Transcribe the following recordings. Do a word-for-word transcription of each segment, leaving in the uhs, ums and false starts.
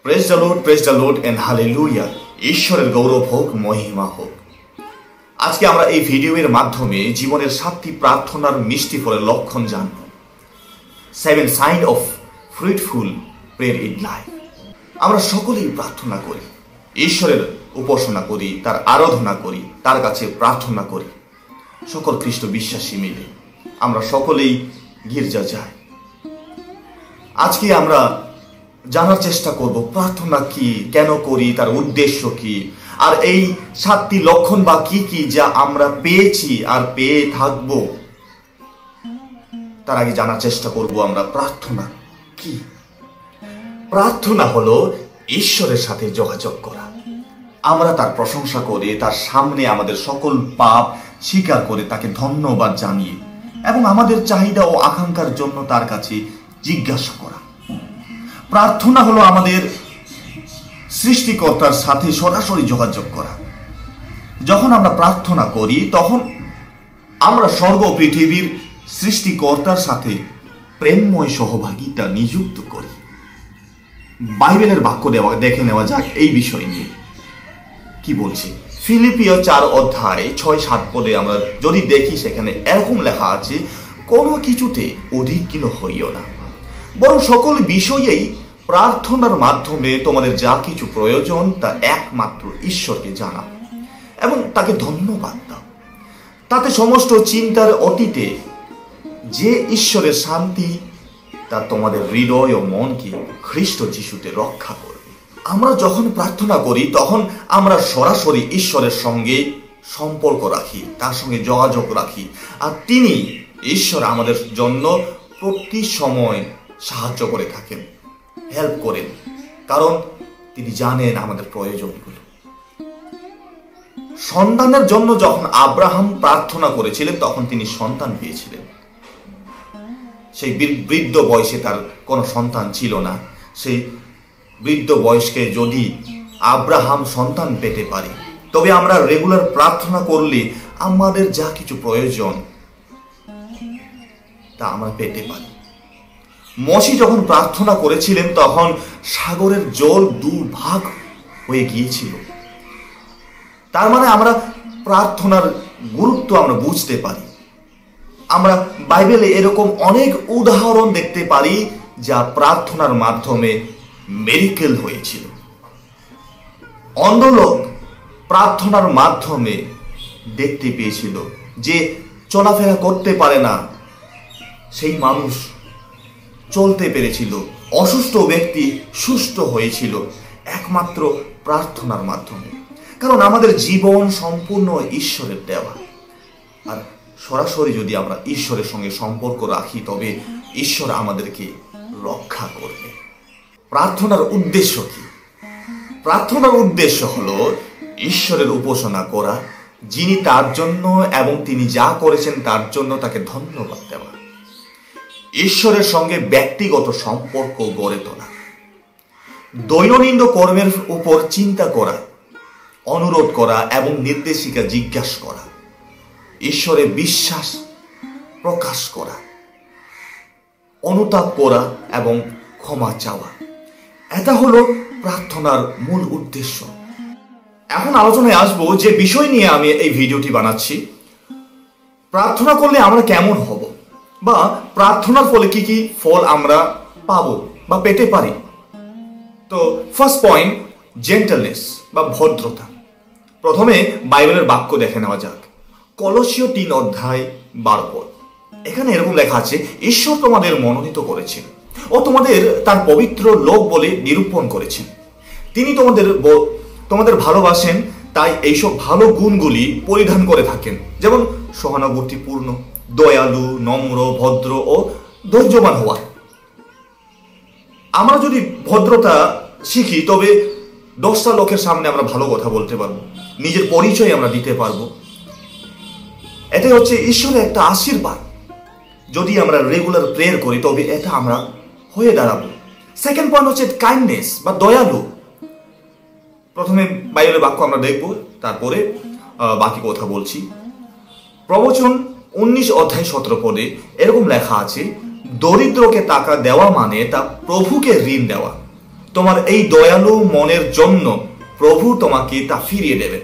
Praise the Lord, praise the Lord and hallelujah. ঈশ্বরের গৌরব হোক, মহিমা হোক। আজকে আমরা এই ভিডিওর মাধ্যমে জীবনের সাতটি প্রার্থনার মিষ্টি ফলের লক্ষণ জানব। Seven sign of fruitful prayer in life. আমরা সকলেই প্রার্থনা করি, ঈশ্বরের উপাসনা করি, তার আরাধনা করি, তার কাছে প্রার্থনা করি। সকল খ্রিস্ট বিশ্বাসী মিলে আমরা সকলেই গির্জা যাই। আজকে আমরা জানার চেষ্টা করব প্রার্থনা কি, কেন করি, তার উদ্দেশ্য কি, আর এই সাতটি লক্ষণ বা কি কি যা আমরা পেয়েছি আর পেয়ে থাকব। তার আগে জানার চেষ্টা করব আমরা প্রার্থনা কি। প্রার্থনা হলো ঈশ্বরের সাথে যোগাযোগ করা। আমরা তার প্রশংসা করে তার সামনে আমাদের সকল পাপ স্বীকার করে তাকে ধন্যবাদ জানিয়ে এবং আমাদের চাহিদা ও আকাঙ্ক্ষার জন্য তার কাছে জিজ্ঞাসা করা। প্রার্থনা হলো আমাদের সৃষ্টিকর্তার সাথে সরাসরি যোগাযোগ করা। যখন আমরা প্রার্থনা করি তখন আমরা স্বর্গ পৃথিবীর সৃষ্টিকর্তার সাথে প্রেমময় সহভাগিতা নিযুক্ত করি। বাইবেলের বাক্য দেওয়া দেখে নেওয়া যাক এই বিষয় নিয়ে কি বলছে। ফিলিপিও চার অধ্যায় ছয় সাত পদে আমরা যদি দেখি, সেখানে এরকম লেখা আছে, কোনো কিছুতে উদ্বিগ্ন হইও না, বরং সকল বিষয়েই প্রার্থনার মাধ্যমে তোমাদের যা কিছু প্রয়োজন তা একমাত্র ঈশ্বরকে জানাও এবং তাকে ধন্যবাদ দাও। তাতে সমস্ত চিন্তার অতীতে যে ঈশ্বরের শান্তি তা তোমাদের হৃদয় ও মনকে খ্রিস্ট যিশুতে রক্ষা করবে। আমরা যখন প্রার্থনা করি তখন আমরা সরাসরি ঈশ্বরের সঙ্গে সম্পর্ক রাখি, তার সঙ্গে যোগাযোগ রাখি, আর তিনি ঈশ্বর আমাদের জন্য প্রতি সময় সাহায্য করে থাকেন, হেল্প করেন, কারণ তিনি জানেন আমাদের প্রয়োজনগুলো। সন্তানের জন্য যখন আব্রাহাম প্রার্থনা করেছিলেন তখন তিনি সন্তান পেয়েছিলেন। সেই বৃদ্ধ বয়সে তার কোনো সন্তান ছিল না। সেই বৃদ্ধ বয়সকে যদি আব্রাহাম সন্তান পেতে পারে, তবে আমরা রেগুলার প্রার্থনা করলে আমাদের যা কিছু প্রয়োজন তা আমরা পেতে পারি। মসি যখন প্রার্থনা করেছিলেন তখন সাগরের জল দুভাগ হয়ে গিয়েছিল। তার মানে আমরা প্রার্থনার গুরুত্ব আমরা বুঝতে পারি। আমরা বাইবেলে এরকম অনেক উদাহরণ দেখতে পারি যা প্রার্থনার মাধ্যমে মিরাকেল হয়েছিল। অন্ধ লোক প্রার্থনার মাধ্যমে দেখতে পেয়েছিল যে চলাফেরা করতে পারে না, সেই মানুষ চলতে পেরেছিল। অসুস্থ ব্যক্তি সুস্থ হয়েছিল একমাত্র প্রার্থনার মাধ্যমে। কারণ আমাদের জীবন সম্পূর্ণ ঈশ্বরের দেওয়া, আর সরাসরি যদি আমরা ঈশ্বরের সঙ্গে সম্পর্ক রাখি তবে ঈশ্বর আমাদেরকে রক্ষা করবে। প্রার্থনার উদ্দেশ্য কি? প্রার্থনার উদ্দেশ্য হলো ঈশ্বরের উপাসনা করা, যিনি তার জন্য এবং তিনি যা করেছেন তার জন্য তাকে ধন্যবাদ দেওয়া। ঈশ্বরের সঙ্গে ব্যক্তিগত সম্পর্ক গড়ে তোলা, দৈনন্দিন কর্মের উপর চিন্তা করা, অনুরোধ করা এবং নির্দেশিকা জিজ্ঞাসা করা, ঈশ্বরে বিশ্বাস প্রকাশ করা, অনুতাপ করা এবং ক্ষমা চাওয়া। এটা হলো প্রার্থনার মূল উদ্দেশ্য। এখন আলোচনায় আসবো যে বিষয় নিয়ে আমি এই ভিডিওটি বানাচ্ছি। প্রার্থনা করলে আমরা কেমন হব, বা প্রার্থনার ফলে কি কি ফল আমরা পাবো বা পেতে পারি। তো ফার্স্ট পয়েন্ট, জেন্টলনেস বা ভদ্রতা। প্রথমে বাইবেলের বাক্য দেখে নেওয়া যাক। কলসীয় তিন অধ্যায় বারো পদ। এখানে এরকম লেখা আছে, ঈশ্বর তোমাদের মনোনীত করেছেন ও তোমাদের তার পবিত্র লোক বলে নিরূপণ করেছেন। তিনি তোমাদের তোমাদের ভালোবাসেন, তাই এইসব ভালো গুণগুলি পরিধান করে থাকেন, যেমন সহানুভূতিপূর্ণ, দয়ালু, নম্র, ভদ্র ও ধৈর্যবান হওয়া। আমরা যদি ভদ্রতা শিখি তবে দশটা লোকের সামনে আমরা ভালো কথা বলতে পারবো, নিজের পরিচয় আমরা দিতে পারবো। এটাই হচ্ছে ঈশ্বরের একটা আশীর্বাদ। যদি আমরা রেগুলার প্রেয়ার করি তবে এটা আমরা হয়ে দাঁড়াবো। সেকেন্ড পয়েন্ট হচ্ছে কাইন্ডনেস বা দয়ালু। প্রথমে বাইবেলের বাক্য আমরা দেখবো, তারপরে বাকি কথা বলছি। প্রবচন উনিশ অধ্যায় সতেরো পদে এরকম লেখা আছে, দরিদ্রকে টাকা দেওয়া মানে তা প্রভুকে ঋণ দেওয়া, তোমার এই দয়ালু মনের জন্য প্রভু তোমাকে তা ফিরিয়ে দেবেন।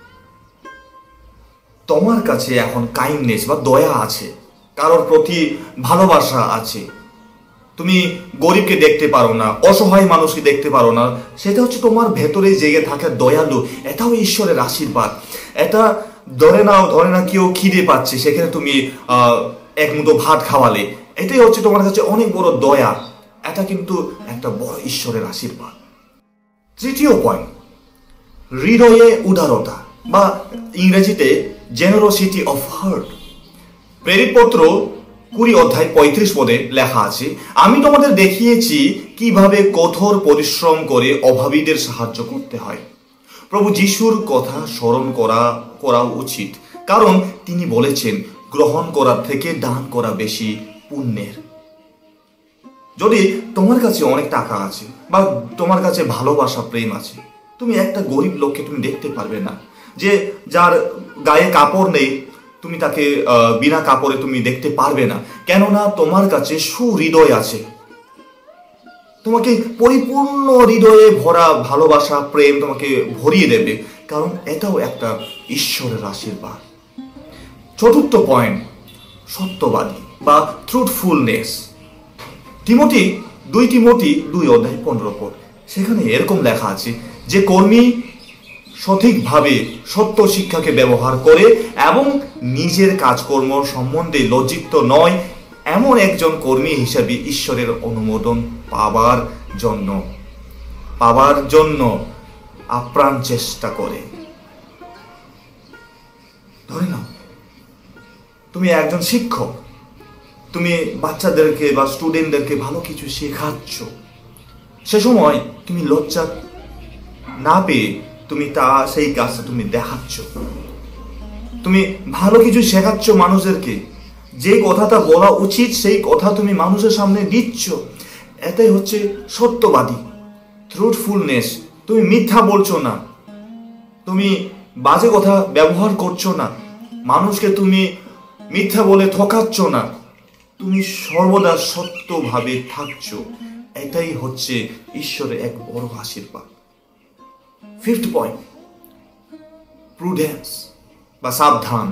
তোমার কাছে এখন কাইন্ডনেস বা দয়া আছে, কারোর প্রতি ভালোবাসা আছে। তুমি গরিবকে দেখতে পারো না, অসহায় মানুষকে দেখতে পারো না, সেটা হচ্ছে তোমার ভেতরে জেগে থাকা দয়ালু। এটাও ঈশ্বরের আশীর্বাদ। এটা ধরে নাও ধরে না কেউ খিদে পাচ্ছে, সেখানে তুমি আহ এক মুঠো ভাত খাওয়ালে, এটাই হচ্ছে তোমার কাছে অনেক বড় দয়া। এটা কিন্তু একটা বড় ঈশ্বরের আশীর্বাদ। তৃতীয় পয়েন্ট, হৃদয়ে উদারতা বা ইংরেজিতে জেনারোসিটি অফ হার্ট। প্রেরিত পত্র কুড়ি অধ্যায় পঁয়ত্রিশ পদে লেখা আছে, আমি তোমাদের দেখিয়েছি কিভাবে কঠোর পরিশ্রম করে অভাবীদের সাহায্য করতে হয়। প্রভু যিশুর কথা স্মরণ করা করা উচিত, কারণ তিনি বলেছেন গ্রহণ করার থেকে দান করা বেশি পুণ্যের। যদি তোমার কাছে অনেক টাকা আছে বা তোমার কাছে ভালোবাসা প্রেম আছে, তুমি একটা গরিব লোককে তুমি দেখতে পারবে না, যে যার গায়ে কাপড় নেই, তুমি তাকে বিনা কাপড়ে তুমি দেখতে পারবে না। কেননা তোমার কাছে সুহৃদয় আছে, তোমাকে পরিপূর্ণ হৃদয়ে ভরা ভালোবাসা প্রেম তোমাকে ভরিয়ে দেবে, কারণ এটাও একটা ঈশ্বরের আশীর্বাদ। চতুর্থ পয়েন্ট, সত্যবাদী বা ট্রুথফুলনেস। তিমোথী দুই তিমোথী দুই অধ্যায় পনেরো পদ, সেখানে এরকম লেখা আছে, যে কর্মী সঠিকভাবে সত্য শিক্ষাকে ব্যবহার করে এবং নিজের কাজকর্ম সম্বন্ধে লজ্জিত নয়, এমন একজন কর্মী হিসাবে ঈশ্বরের অনুমোদন পাবার জন্য পাবার জন্য আপ্রাণ চেষ্টা করে। ধরে নাও তুমি একজন শিক্ষক, তুমি বাচ্চাদেরকে বা স্টুডেন্টদেরকে ভালো কিছু শেখাচ্ছ, সে সময় তুমি লজ্জা না পেয়ে তুমি তা সেই কাজটা তুমি দেখাচ্ছ, তুমি ভালো কিছু শেখাচ্ছ মানুষদেরকে, যে কথাটা বলা উচিত সেই কথা তুমি মানুষের সামনে দিচ্ছ। এটাই হচ্ছে সত্যবাদী, ট্রুথফুলনেস। তুমি মিথ্যা বলছো না, তুমি বাজে কথা ব্যবহার করছো না, মানুষকে তুমি মিথ্যা বলে ঠকাচ্ছ না, তুমি সর্বদা সত্যভাবে থাকছো। এটাই হচ্ছে ঈশ্বরের এক বড় আশীর্বাদ। ফিফথ পয়েন্ট, প্রুডেন্স বা সাবধান।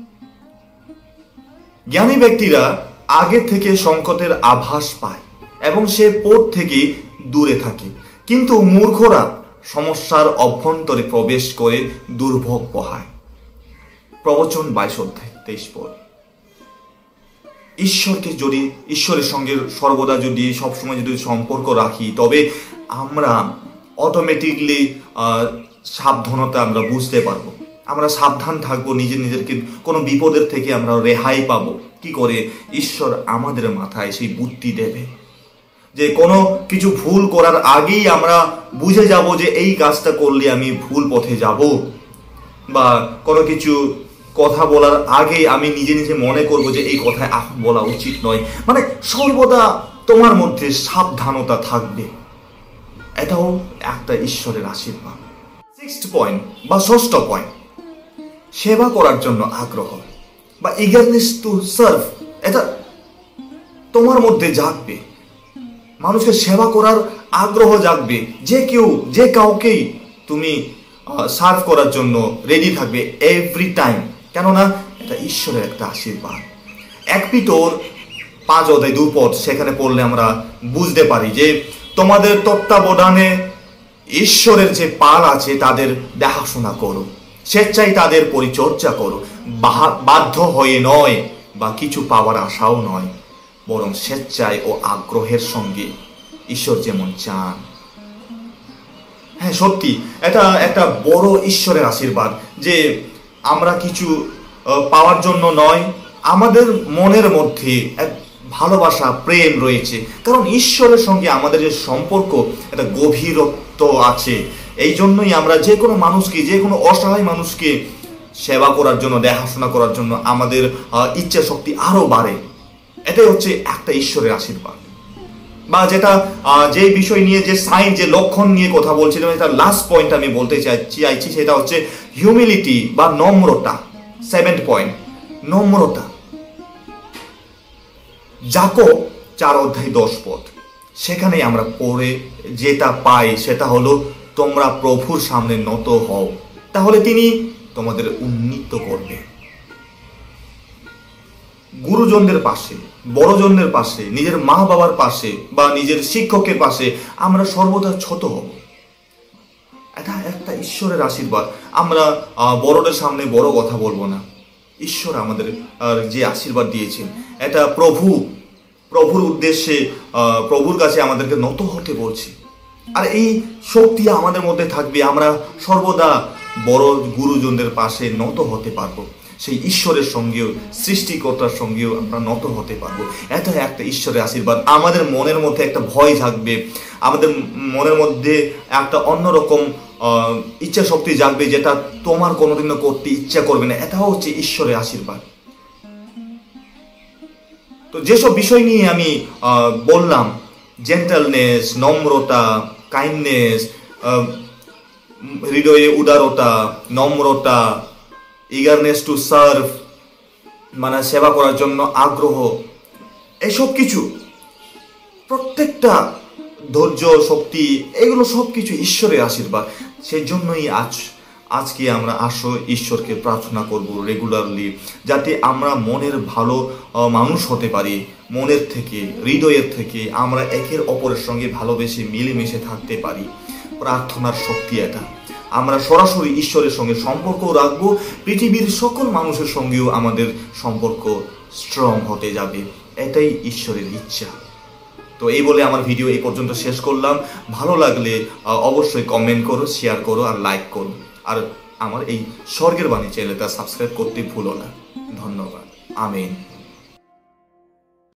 জ্ঞানী ব্যক্তিরা আগে থেকে সংকটের আভাস পায় এবং সে পথ থেকে দূরে থাকে, কিন্তু মূর্খরা সমস্যার অভ্যন্তরে প্রবেশ করে দুর্ভোগ পোহায়। প্রবচন বাইশ অধ্যায় তেইশ পদ। ঈশ্বরকে যদি ঈশ্বরের সঙ্গে সর্বদা যদি সবসময় যদি সম্পর্ক রাখি, তবে আমরা অটোমেটিকলি সাবধানতা আমরা বুঝতে পারবো, আমরা সাবধান থাকবো, নিজের নিজেরকে কোনো বিপদের থেকে আমরা রেহাই পাবো। কি করে? ঈশ্বর আমাদের মাথায় সেই বুদ্ধি দেবে, যে কোনো কিছু ভুল করার আগেই আমরা বুঝে যাব যে এই কাজটা করলে আমি ভুল পথে যাব, বা কোনো কিছু কথা বলার আগে আমি নিজে নিজে মনে করব যে এই কথায় এখন বলা উচিত নয়। মানে সর্বদা তোমার মধ্যে সাবধানতা থাকবে, এটাও একটা ঈশ্বরের আশীর্বাদ। সিক্সথ পয়েন্ট বা ষষ্ঠ পয়েন্ট, সেবা করার জন্য আগ্রহ বা ইগারনেস টু সার্ভ। এটা তোমার মধ্যে জাগবে, মানুষকে সেবা করার আগ্রহ জাগবে, যে কেউ যে কাউকেই তুমি সার্ভ করার জন্য রেডি থাকবে এভরি টাইম। কেননা এটা ঈশ্বরের একটা আশীর্বাদ। এক পিতর পাঁচ অধ্যায় দুই পদ, সেখানে পড়লে আমরা বুঝতে পারি যে তোমাদের তত্ত্বাবধানে ঈশ্বরের যে পাল আছে তাদের দেখাশোনা করো, স্বেচ্ছায় তাদের পরিচর্যা করো, বাধ্য হয়ে নয় বা কিছু পাওয়ার আশাও নয়, বরং স্বেচ্ছায় ও আগ্রহের সঙ্গে, ঈশ্বর যেমন চান। হ্যাঁ, সত্যি এটা একটা বড় ঈশ্বরের আশীর্বাদ যে আমরা কিছু পাওয়ার জন্য নয়, আমাদের মনের মধ্যে এক ভালোবাসা প্রেম রয়েছে, কারণ ঈশ্বরের সঙ্গে আমাদের যে সম্পর্ক একটা গভীরত্ব আছে। এই জন্যই আমরা যে কোনো মানুষকে, যে কোনো অসহায় মানুষকে সেবা করার জন্য, দেখাশোনা করার জন্য আমাদের ইচ্ছা শক্তি আরো বাড়ে। এটাই হচ্ছে একটা ঈশ্বরের আশীর্বাদ। বা যেটা যে বিষয় নিয়ে, যে সাইন, যে লক্ষণ নিয়ে কথা বলছিলাম, এটা লাস্ট পয়েন্ট আমি বলতে চাইছি, সেটা হচ্ছে হিউমিলিটি বা নম্রতা। সেভেন্থ পয়েন্ট, নম্রতা। যাকব চার অধ্যায় দশ পদ, সেখানে আমরা পড়ে যেটা পাই সেটা হলো তোমরা প্রভুর সামনে নত হও, তাহলে তিনি তোমাদের উন্নীত করবে। গুরুজনদের পাশে, বড়জনদের পাশে, নিজের মা বাবার পাশে বা নিজের শিক্ষকের পাশে আমরা সর্বদা ছোট হব। এটা একটা ঈশ্বরের আশীর্বাদ। আমরা বড়দের সামনে বড় কথা বলবো না। ঈশ্বর আমাদের যে আশীর্বাদ দিয়েছেন, এটা প্রভু প্রভুর উদ্দেশ্যে, প্রভুর কাছে আমাদেরকে নত হতে বলছি। আর এই শক্তি আমাদের মধ্যে থাকবে, আমরা সর্বদা বড় গুরুজনদের পাশে নত হতে পারবো। সেই ঈশ্বরের সঙ্গেও, সৃষ্টিকর্তার সঙ্গেও আমরা নত হতে পারবো। এটা একটা ঈশ্বরের আশীর্বাদ। আমাদের মনের মধ্যে একটা ভয় থাকবে, আমাদের মনের মধ্যে একটা অন্যরকম ইচ্ছা শক্তি জাগবে, যেটা তোমার কোনোদিনও করতে ইচ্ছা করবে না। এটাও হচ্ছে ঈশ্বরের আশীর্বাদ। তো যেসব বিষয় নিয়ে আমি বললাম, জেন্টালনেস, নম্রতা, কাইন্ডনেস, হৃদয়ে উদারতা, নম্রতা, ইগারনেস টু সার্ভ, মানে সেবা করার জন্য আগ্রহ, এসব কিছু, প্রত্যেকটা ধৈর্য, শক্তি, এগুলো সব কিছু ঈশ্বরের আশীর্বাদ। সেই জন্যই আজ আজকে আমরা আসো ঈশ্বরকে প্রার্থনা করব রেগুলারলি, যাতে আমরা মনের ভালো মানুষ হতে পারি। মনের থেকে, হৃদয়ের থেকে আমরা একের অপরের সঙ্গে ভালোবেসে মিলেমিশে থাকতে পারি। প্রার্থনার শক্তি এটা। আমরা সরাসরি ঈশ্বরের সঙ্গে সম্পর্ক রাখবো, পৃথিবীর সকল মানুষের সঙ্গেও আমাদের সম্পর্ক স্ট্রং হতে যাবে। এটাই ঈশ্বরের ইচ্ছা। তো এই বলে আমার ভিডিও এই পর্যন্ত শেষ করলাম। ভালো লাগলে অবশ্যই কমেন্ট করো, শেয়ার করো আর লাইক করো। আর আমার এই স্বর্গের বাণী চ্যানেলটা সাবস্ক্রাইব করতে ভুলো না। ধন্যবাদ। আমিন।